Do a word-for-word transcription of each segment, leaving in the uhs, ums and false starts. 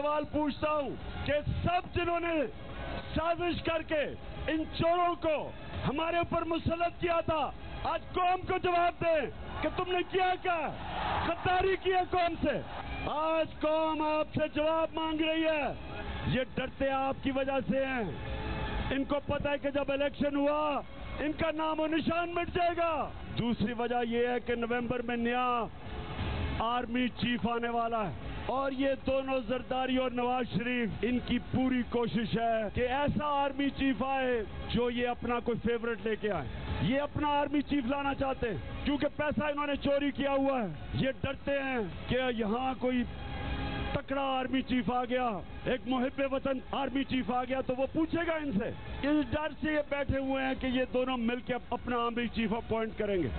सवाल पूछता हूँ कि सब जिन्होंने साजिश करके इन चोरों को हमारे ऊपर मुसल्लत किया था, आज कौम को जवाब दें कि तुमने क्या कहा, गद्दारी किया कौम से। आज कौम आपसे जवाब मांग रही है। ये डरते आपकी वजह से हैं। इनको पता है कि जब इलेक्शन हुआ इनका नाम और निशान मिट जाएगा। दूसरी वजह यह है कि नवंबर में नया आर्मी चीफ आने वाला है और ये दोनों जरदारी और नवाज शरीफ, इनकी पूरी कोशिश है कि ऐसा आर्मी चीफ आए जो ये अपना कोई फेवरेट लेके आए। ये अपना आर्मी चीफ लाना चाहते हैं क्योंकि पैसा इन्होंने चोरी किया हुआ है। ये डरते हैं कि यहाँ कोई तकड़ा आर्मी चीफ आ गया, एक मुहिब्बे वतन आर्मी चीफ आ गया तो वो पूछेगा इनसे। इस डर से ये बैठे हुए हैं कि ये दोनों मिलकर अपना आर्मी चीफ अपॉइंट करेंगे।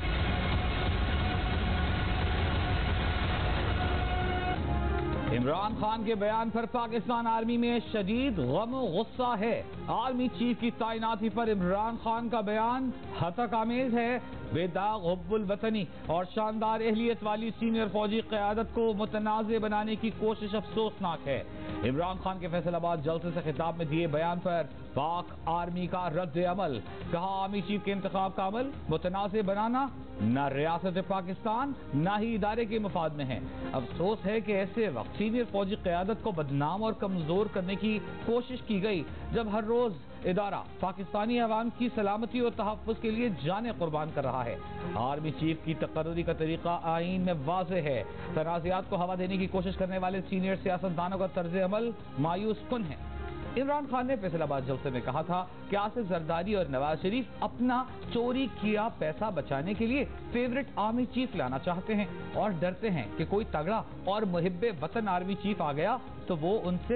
इमरान खान के बयान पर पाकिस्तान आर्मी में शदीद गम और गुस्सा है। आर्मी चीफ की तैनाती पर इमरान खान का बयान हतक-आमेज है। बेदाग हुब्बुल वतनी और शानदार अहलियत वाली सीनियर फौजी क़यादत को मुतनाज़े बनाने की कोशिश अफसोसनाक है। इमरान खान के फैसलाबाद जलसे से खिताब में दिए बयान पर पाक आर्मी का रद्द अमल। कहा, आर्मी चीफ के इंतखाब का अमल मुतनाज़े बनाना न रियासत पाकिस्तान न ही इदारे के मफाद में है। अफसोस है कि ऐसे वक्त सीनियर फौजी क़यादत को बदनाम और कमजोर करने की कोशिश की गई जब हर रोज इदारा पाकिस्तानी अवाम की सलामती और तहफ़्फ़ुज़ के लिए जाने कुर्बान कर रहा है। आर्मी चीफ की तकर्री का तरीका आईन में वाज़ेह है। तनाज़ात को हवा देने की कोशिश करने वाले सीनियर सियासतदानों का तर्ज अमल मायूस कुन है। इमरान खान ने फैसलाबाद जलसे में कहा था कि आसिफ जरदारी और नवाज शरीफ अपना चोरी किया पैसा बचाने के लिए फेवरेट आर्मी चीफ लाना चाहते हैं और डरते हैं कि कोई तगड़ा और मुहिब्बे वतन आर्मी चीफ आ गया तो वो उनसे